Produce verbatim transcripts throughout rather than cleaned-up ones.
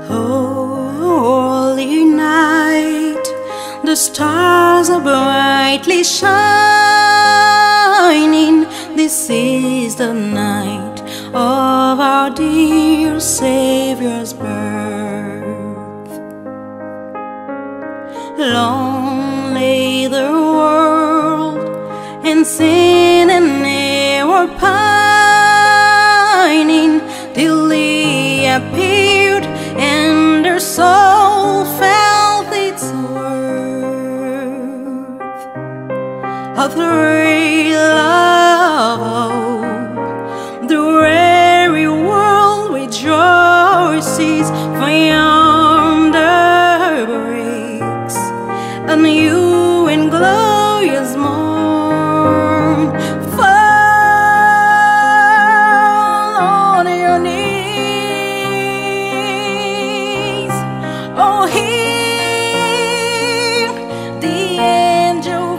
Holy night, the stars are brightly shining. This is the night of our dear Savior's birth. Long lay the world in sin and error pining, till He appeared and her soul felt its worth. A thrill of hope, the weary world rejoices, for yonder breaks a new and glorious morn. Fall on your knees, oh, hear the angel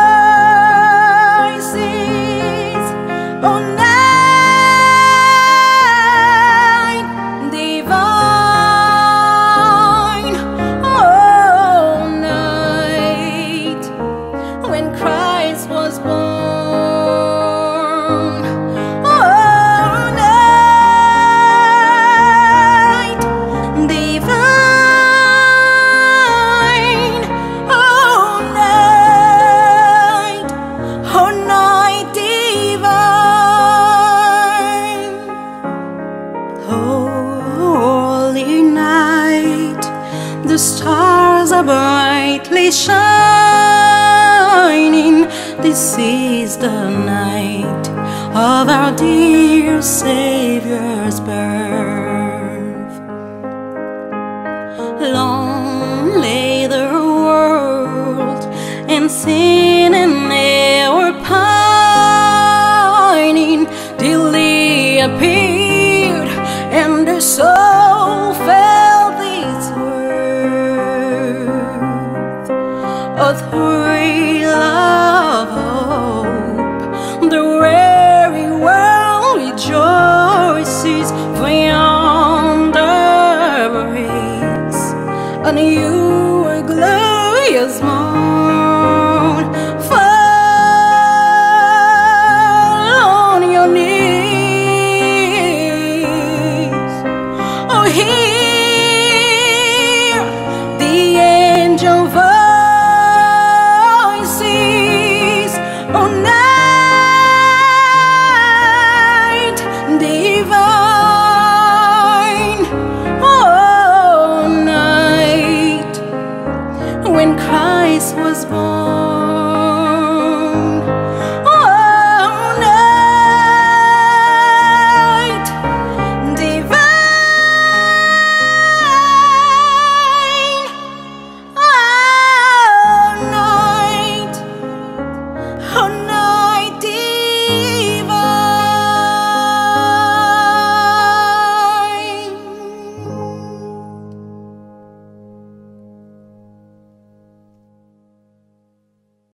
voices, oh, night divine, oh, night when Christ was born, oh, night divine, oh, night, oh, night divine. Holy night, the stars are brightly shining. This is the night of our dear Savior's birth. Long lay the world in sin and error pining, till He appeared and her soul